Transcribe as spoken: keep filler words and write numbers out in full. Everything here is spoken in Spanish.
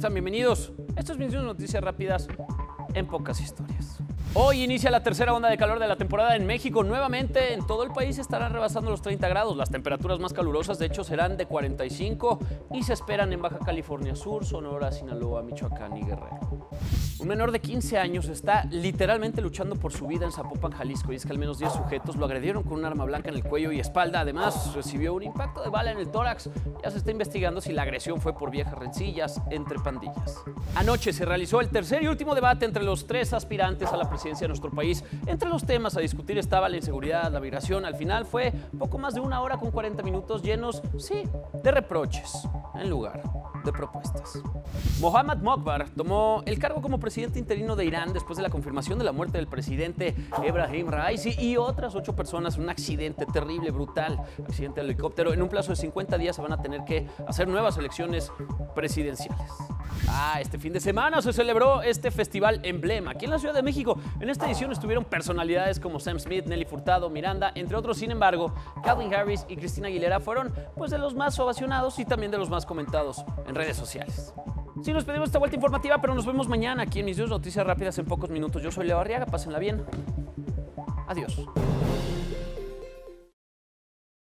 están? Bienvenidos. Esto es Mis Noticias Rápidas en pocas historias. Hoy inicia la tercera onda de calor de la temporada en México. Nuevamente en todo el país estarán rebasando los treinta grados. Las temperaturas más calurosas de hecho serán de cuarenta y cinco y se esperan en Baja California Sur, Sonora, Sinaloa, Michoacán y Guerrero. Un menor de quince años está literalmente luchando por su vida en Zapopan, Jalisco, y es que al menos diez sujetos lo agredieron con un arma blanca en el cuello y espalda. Además, recibió un impacto de bala en el tórax. Ya se está investigando si la agresión fue por viejas rencillas entre pandillas. Anoche se realizó el tercer y último debate entre los tres aspirantes a la presidencia de nuestro país. Entre los temas a discutir estaba la inseguridad, la migración. Al final fue poco más de una hora con cuarenta minutos llenos, sí, de reproches en lugar de propuestas. Mohammad Mokbar tomó el cargo como presidente interino de Irán después de la confirmación de la muerte del presidente Ebrahim Raisi y otras ocho personas en un accidente terrible, brutal, accidente de helicóptero. En un plazo de cincuenta días se van a tener que hacer nuevas elecciones presidenciales. Ah, este fin de semana se celebró este festival emblema aquí en la Ciudad de México. En esta edición estuvieron personalidades como Sam Smith, Nelly Furtado, Miranda, entre otros. Sin embargo, Calvin Harris y Cristina Aguilera fueron pues de los más ovacionados y también de los más comentados en redes sociales. Sí, nos pedimos esta vuelta informativa, pero nos vemos mañana aquí en Mis Noticias Rápidas en pocos minutos. Yo soy Leo Arriaga, pásenla bien. Adiós.